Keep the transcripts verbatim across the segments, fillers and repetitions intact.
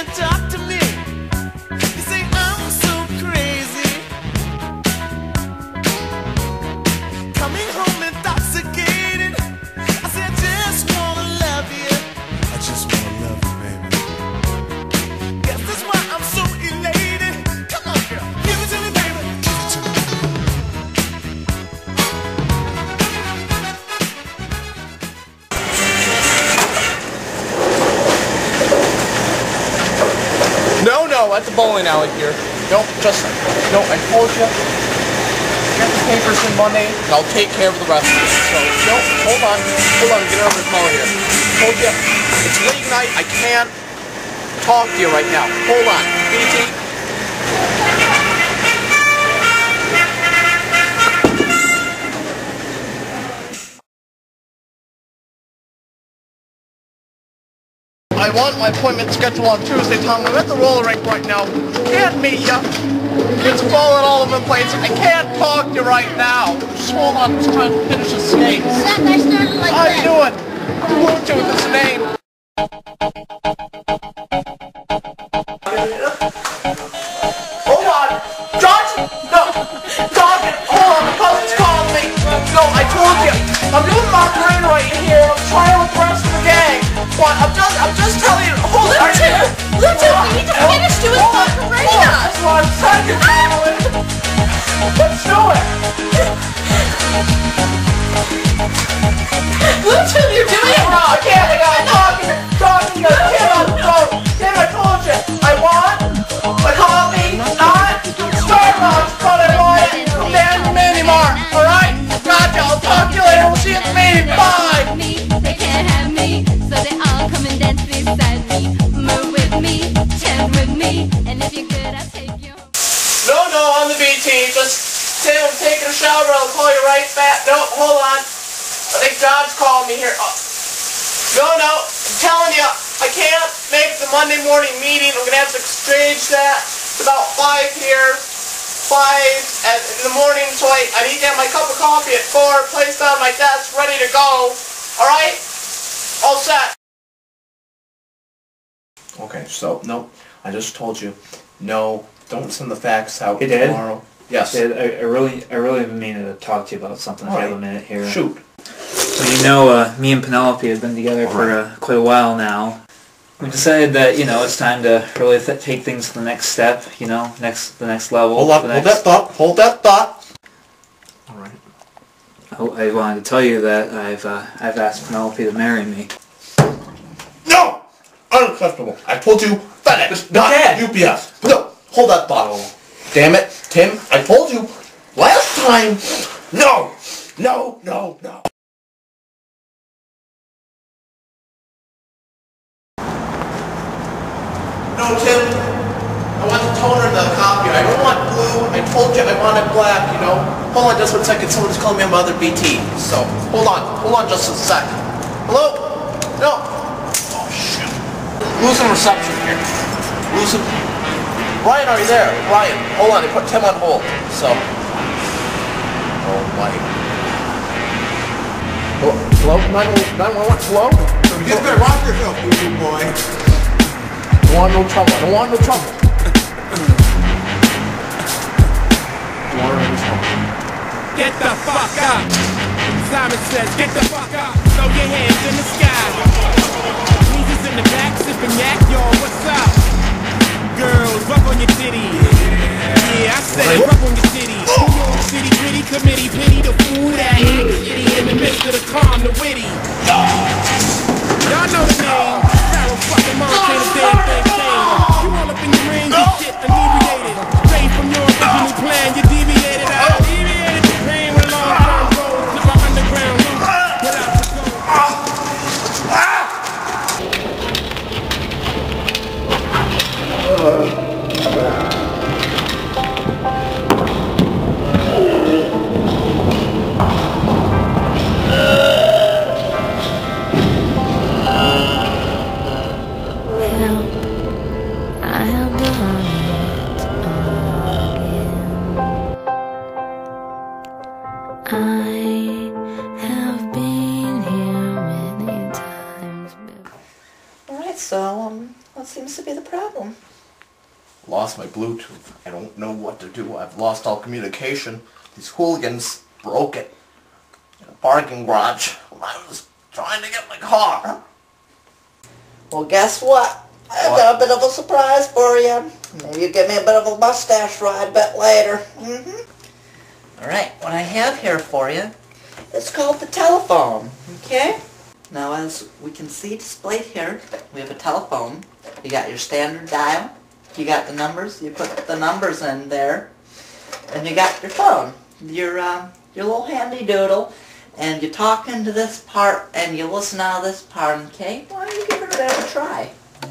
and talk to me. You say I'm so crazy, coming home intoxicated. I say I just wanna love you, I just wanna love you, baby. Guess that's why I'm so elated. Come on, girl, give it to me, baby. Give it to me. No, no, at the bowling alley here. Don't just, no, I told you. Get the papers in Monday, and I'll take care of the rest of it. So, no, hold on, hold on, get over the call here. Told you, it's late night, I can't talk to you right now. Hold on, B T. I want my appointment scheduled on Tuesday, Tom. I'm at the roller rink right now. Can't meet ya. It's falling all over the place. I can't talk to you right now. Just hold on, I'm just trying to finish this name. Seth, I started like I that. knew it. Bluetooth this name. Hold on. Josh! No! Dog! Hold on, the cousin's calling me. No, I told you. I'm doing my brain right here. I'm trying to impress the gang. What? I'm just, I'm just telling you. Hold on. Bluetooth! Bluetooth, we need to finish doing the Macarena! One second, Alan. Let's do it. Bluetooth, you're doing it! No, I can't. I got talking, talking to the kid on the phone. Damn, I told you. I want a coffee, not Starbucks, but I want it from Dan Mini Mart. All right? Gotcha. I'll talk to you later. We'll see you at the meeting. Bye. They can't have me, so they all come and dance beside me. Move with me, chant with me, and if you're good, I'll take you home. No, no, on the B T. Just say I'm taking a shower. I'll call you right back. No, hold on. I think John's calling me here. Oh. No, no, I'm telling you, I can't make the Monday morning meeting. I'm gonna have to exchange that. It's about five here, five at, in the morning. So I, I need to have my cup of coffee at four, placed on my desk, ready to go. All right, all set. Okay, so no, I just told you, no, don't send the fax out You did? tomorrow. Yes. I, I really, I really meaning to talk to you about something if you have a minute here. Shoot. So you know, uh, me and Penelope have been together for uh, quite a while now. We decided that you know it's time to really th take things to the next step. You know, next the next level. Hold up, the hold next... that thought. Hold that thought. All right. I, I wanted to tell you that I've uh, I've asked Penelope to marry me. No, unacceptable. I told you FedEx, not Dad. U P S. No, hold that thought. Oh. Damn it, Tim! I told you last time. No, no, no, no. No, Tim. I want the toner in the copy. I don't want blue. I told you I wanted black, you know. Hold on just one second. Someone's calling me on my other B T. So, hold on. Hold on just a sec. Hello? No. Oh, shoot. Losing reception here. Losing... Ryan, are you there? Ryan, hold on. They put Tim on hold. So... Oh, my... Hello? nine one one? Hello? So you just better watch yourself, you boy. I don't want no trouble. I don't want no trouble. I don't want no trouble. Get the fuck up! Simon says, get the fuck up! Throw your hands in the sky! Jesus in the back, sipping yak, y'all, what's up? Girls, rub on your titties. Yeah, I said rub on your titties. New York City, gritty committee, pity the fool that act shitty in the midst of the calm, the witty. Y'all know the name. Pharaoh fucking Montana, damn thing, shame. You all up in your ring, you shit inebriated. Straight from your original plan, you deviated out. Deviated the pain with long-term goals. Never underground loop without the gold. Alright, so, um, what seems to be the problem? Lost my Bluetooth. I don't know what to do. I've lost all communication. These hooligans broke it in a parking garage when I was trying to get my car. Well, guess what? I've got a bit of a surprise for you. Maybe you give me a bit of a mustache ride a bit later. Mm-hmm. Alright, what I have here for you is called the telephone, okay? Now, as we can see displayed here, we have a telephone. You got your standard dial. You got the numbers. You put the numbers in there. And you got your phone. Your, uh, your little handy doodle. And you talk into this part, and you listen out of this part, okay? Why don't you give it a try?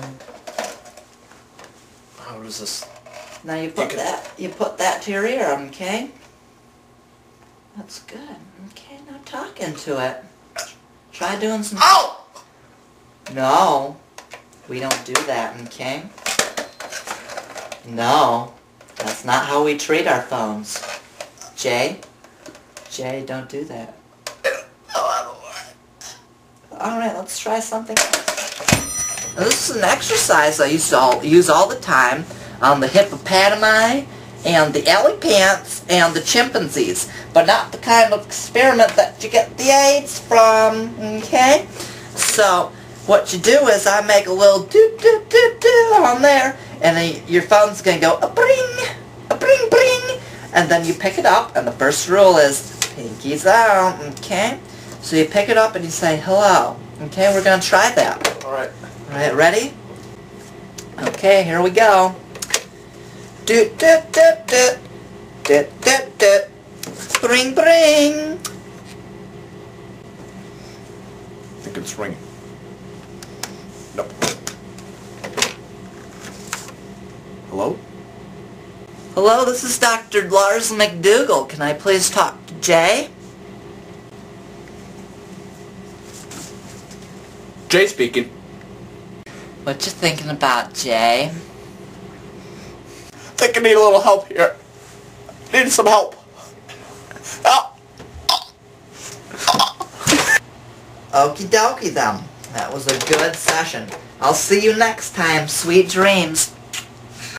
How does this... Now you put that, you put that to your ear, okay? That's good. Okay, now talk into it. Try doing some... Ow! No. We don't do that, okay? No. That's not how we treat our phones. Jay? Jay, don't do that. Alright, let's try something else. Now, this is an exercise I used to all, use all the time on the hippopotami and the elephants and the chimpanzees, but not the kind of experiment that you get the AIDS from, okay? So, what you do is I make a little doo-doo-doo-doo on there, and then your phone's going to go a-bring, a-bring-bring, and then you pick it up, and the first rule is pinkies out, okay? So you pick it up and you say, hello. Okay, we're going to try that. Alright. Alright, ready? Okay, here we go. Doot doot doot doot. Doot doot doot. Bring bring. I think it's ringing. Nope. Hello? Hello, this is Doctor Lars McDougall. Can I please talk to Jay? Jay speaking. What you thinking about, Jay? I think I need a little help here. I need some help. Help! Okie dokie then. That was a good session. I'll see you next time. Sweet dreams.